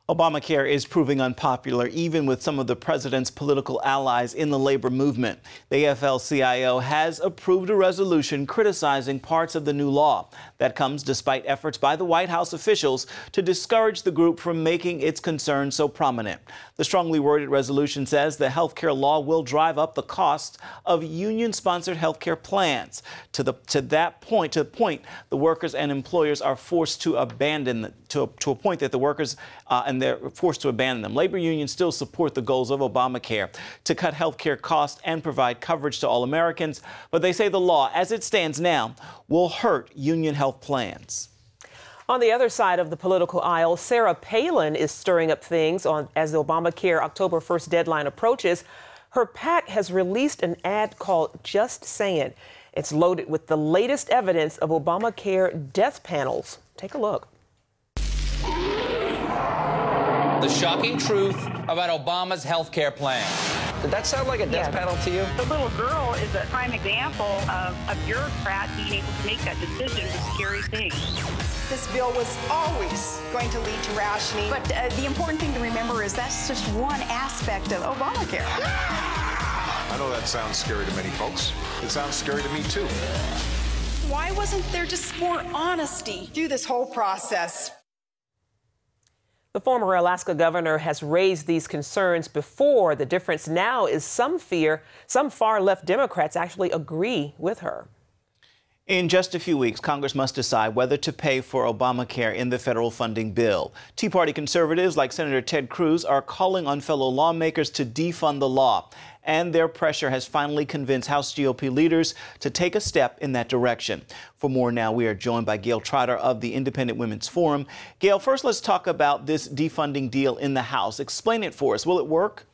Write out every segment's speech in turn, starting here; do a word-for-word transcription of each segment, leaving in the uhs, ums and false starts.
Obamacare is proving unpopular, even with some of the president's political allies in the labor movement. The A F L C I O has approved a resolution criticizing parts of the new law. That comes despite efforts by the White House officials to discourage the group from making its concerns so prominent. The strongly worded resolution says the health care law will drive up the cost of union-sponsored health care plans. To the to that point, to the point, the workers and employers are forced to abandon the, to to a point that the workers uh, and they're forced to abandon them. Labor unions still support the goals of Obamacare to cut health care costs and provide coverage to all Americans, but they say the law, as it stands now, will hurt union health plans. On the other side of the political aisle, Sarah Palin is stirring up things on as the Obamacare October first deadline approaches. Her PAC has released an ad called Just Saying. It's loaded with the latest evidence of Obamacare death panels. Take a look. The shocking truth about Obama's health care plan. Did that sound like a death Yeah. panel to you? The little girl is a prime example of a bureaucrat being able to make that decision is a scary thing. This bill was always going to lead to rationing. But uh, the important thing to remember is that's just one aspect of Obamacare. I know that sounds scary to many folks. It sounds scary to me, too. Why wasn't there just more honesty through this whole process? The former Alaska governor has raised these concerns before. The difference now is some fear some far-left Democrats actually agree with her. In just a few weeks, Congress must decide whether to pay for Obamacare in the federal funding bill. Tea Party conservatives like Senator Ted Cruz are calling on fellow lawmakers to defund the law. And their pressure has finally convinced House G O P leaders to take a step in that direction. For more now, we are joined by Gail Trotter of the Independent Women's Forum. Gail, first let's talk about this defunding deal in the House. Explain it for us. Will it work?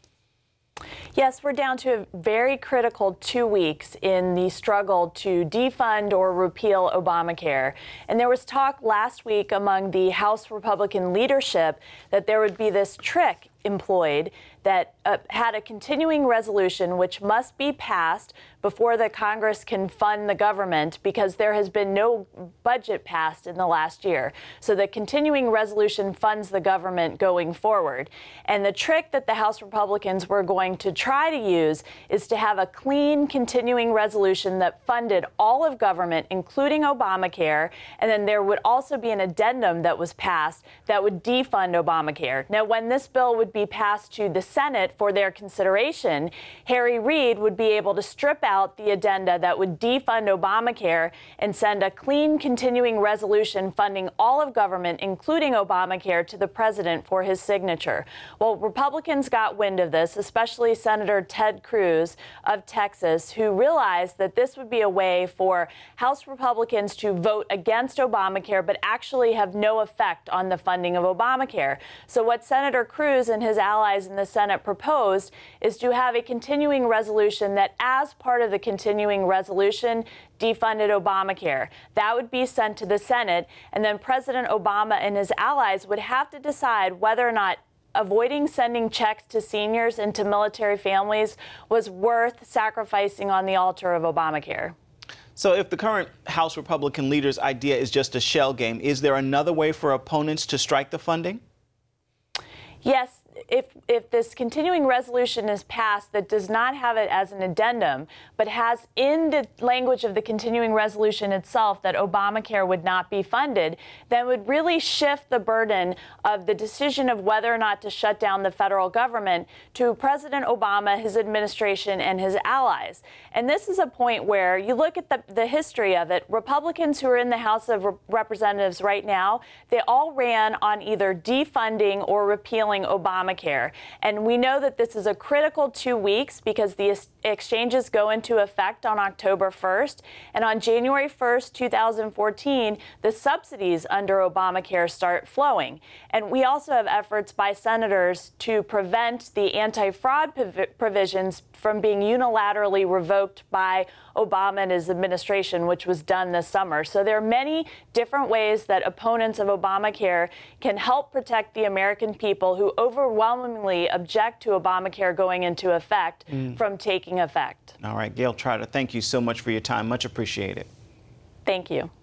Yes, we're down to a very critical two weeks in the struggle to defund or repeal Obamacare. And there was talk last week among the House Republican leadership that there would be this trick employed that uh, had a continuing resolution which must be passed before the Congress can fund the government because there has been no budget passed in the last year. So the continuing resolution funds the government going forward. And the trick that the House Republicans were going to try to use is to have a clean continuing resolution that funded all of government, including Obamacare, and then there would also be an addendum that was passed that would defund Obamacare. Now, when this bill would be passed to the Senate for their consideration, Harry Reid would be able to strip out the addenda that would defund Obamacare and send a clean continuing resolution funding all of government, including Obamacare, to the president for his signature. Well, Republicans got wind of this, especially Senator Ted Cruz of Texas, who realized that this would be a way for House Republicans to vote against Obamacare but actually have no effect on the funding of Obamacare. So what Senator Cruz and his allies in the Senate proposed is to have a continuing resolution that, as part of the continuing resolution, defunded Obamacare. That would be sent to the Senate, and then President Obama and his allies would have to decide whether or not avoiding sending checks to seniors and to military families was worth sacrificing on the altar of Obamacare. So if the current House Republican leaders' idea is just a shell game, is there another way for opponents to strike the funding? Yes. If, if this continuing resolution is passed that does not have it as an addendum, but has in the language of the continuing resolution itself that Obamacare would not be funded, then would really shift the burden of the decision of whether or not to shut down the federal government to President Obama, his administration, and his allies. And this is a point where you look at the, the history of it. Republicans who are in the House of Representatives right now, they all ran on either defunding or repealing Obamacare. And we know that this is a critical two weeks because the exchanges go into effect on October first. And on January first, two thousand fourteen, the subsidies under Obamacare start flowing. And we also have efforts by senators to prevent the anti-fraud provisions from being unilaterally revoked by Obama and his administration, which was done this summer. So there are many different ways that opponents of Obamacare can help protect the American people who overwhelmingly object to Obamacare going into effect mm. from taking effect. All right, Gail Trotter, thank you so much for your time. Much appreciated. Thank you.